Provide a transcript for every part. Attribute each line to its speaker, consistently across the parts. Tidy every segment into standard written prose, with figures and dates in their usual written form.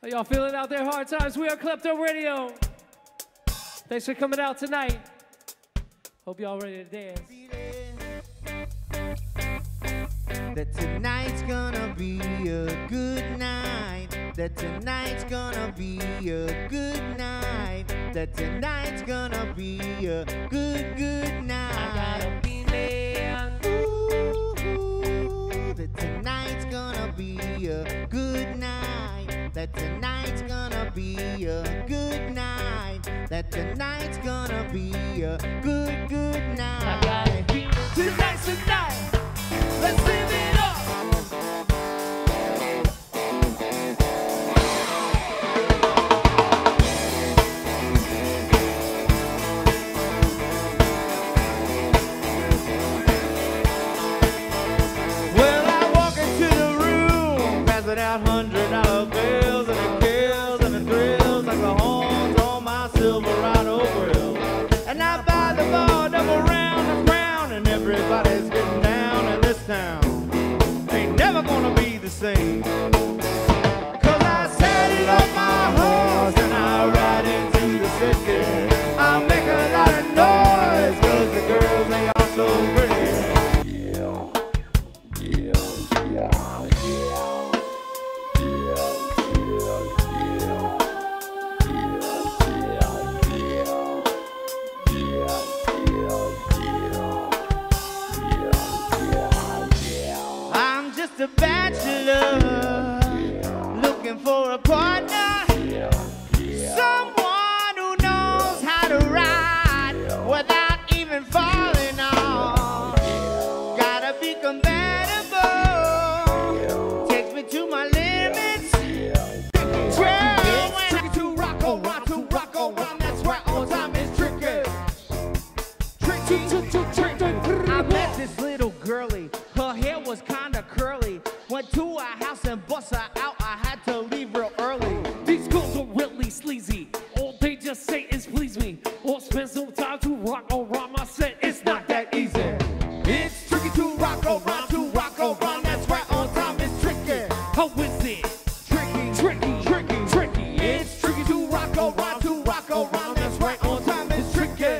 Speaker 1: Are y'all feeling out there hard times? We are Klepto Radio. Thanks for coming out tonight. Hope y'all ready to dance.
Speaker 2: That tonight's gonna be a good night. That tonight's gonna be a good night. That tonight's gonna be a good night.
Speaker 1: I got a feeling.
Speaker 2: Ooh, that tonight's gonna be a good night. That tonight's gonna be a good night. That tonight's gonna be a good night.
Speaker 1: I got a feeling. Tonight's the night. Let's live it up.
Speaker 2: Well, I walk into the room, passing out $100 bills, and the kills and the thrills like the horns on my Silverado grill. And I buy the bar, double round and round, and everybody's getting down in this town. Ain't never gonna be the same. 'Cause I saddle up my horse and I ride into the city. I make a lot of noise 'cause the girls, they are so pretty. I'm just a bachelor looking for a partner, someone who knows how to ride without even falling off. Gotta be compatible, takes me to my limits. Tricky to rock on, that's right, on time is tricky. I met this little girlie, her hair was kinda curly. Went to her house and bust her out, I had to leave real early.
Speaker 1: These girls are really sleazy. All they just say is please me. Or spend some time to rock around my set. It's not that easy.
Speaker 2: It's tricky to rock around, that's right, on time is tricky.
Speaker 1: How is it? Tricky.
Speaker 2: It's tricky to rock around, that's right, on time is tricky.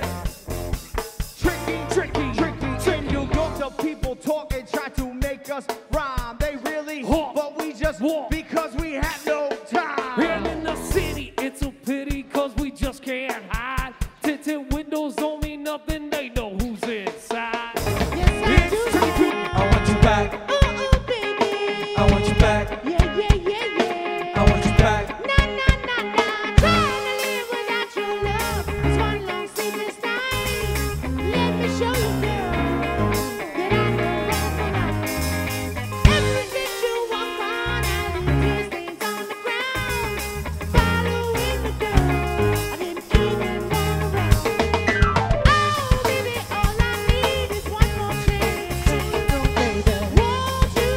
Speaker 2: Tricky. In New York, the people talk and try to make us rhyme. They really, but we just
Speaker 1: Walk.
Speaker 2: because we have no time.
Speaker 1: And in the city, it's a pity, cause we just can't hide. Tinted windows don't mean nothing, they know who's inside.
Speaker 2: It's tricky to,
Speaker 3: I want you back.
Speaker 4: Baby.
Speaker 3: I want you back.
Speaker 4: Yeah.
Speaker 3: I want you back.
Speaker 4: Trying to live without your love. It's one long sleepless night. Let me show you, girl, that I know wrong from right. Every street you walk on, I leave tear stains on the ground. Following the girl, I didn't even wanna run. Oh, baby, all I need is one more chance. Won't you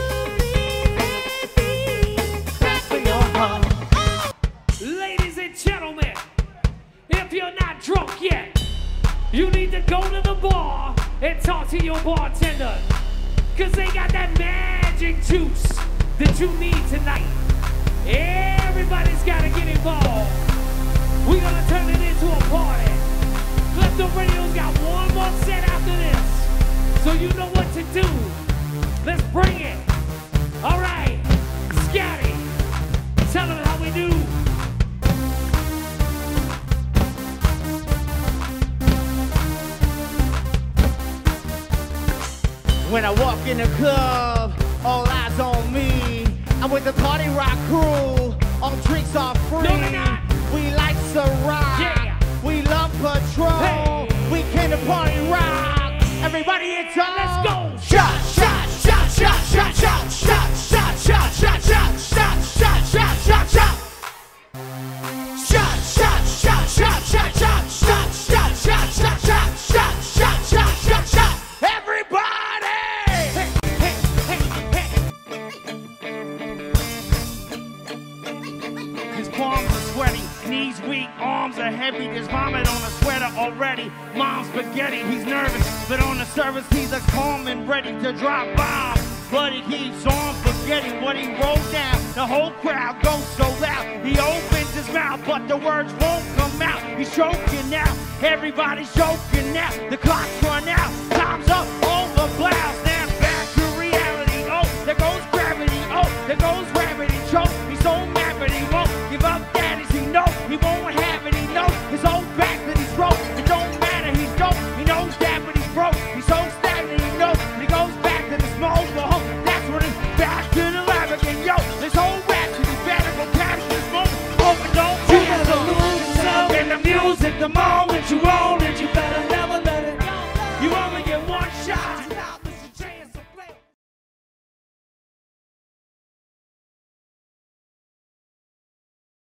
Speaker 4: please, crack for your heart?
Speaker 1: Ladies and gentlemen, if you're not drunk yet, you need to go to the bar and talk to your bartender. Cause they got that magic juice that you need tonight. Everybody's gotta get involved. We're gonna turn it into a party. Klepto Radio's got one more set after this. So you know what to do. Let's bring it. Alright, Scotty, tell them how we do.
Speaker 2: when I walk in the club, all eyes on me. I'm with the party rock crew, all drinks are free.
Speaker 1: No, they're not.
Speaker 2: We like Ciroc,
Speaker 1: Yeah.
Speaker 2: we love Patron,
Speaker 1: Hey.
Speaker 2: we came to party rock. Everybody it's on.
Speaker 1: Let's go.
Speaker 2: Shot, shot, shot, shot, shot, shot, shot, shot, shot, shot, shot, shot, shot, shot, shot, shot. Shot, shot, shot, shot, shot, shot, shot, shot, shot, shot, shot, shot, shot, shot, shot, shot. Everybody!
Speaker 5: His palms are sweaty, knees weak, arms are heavy. There's vomit on a sweater already. Mom's spaghetti, he's nervous, but on the surface he's a calm and ready to drop bombs. But he keeps on forgetting what he wrote down. The whole crowd goes so loud. He opens his mouth, but the words won't come out. He's choking now. Everybody's choking now. The clock's run out. Time's up. All the blouse. Now back to reality. Oh, there goes gravity. Oh, there goes gravity. Choke. He's so mad, but he won't give up. That is he knows he won't have it. He knows his whole back that he's broke. It don't matter. He's dope. He knows that, but he's broke. He's so stagnant. He knows. And he goes back to the small home. That's when it's back to the lab again. Yo, this whole rhapsody better go capture this moment. Hope it don't.
Speaker 1: You gotta lose yourself in the music the moment you own it. You better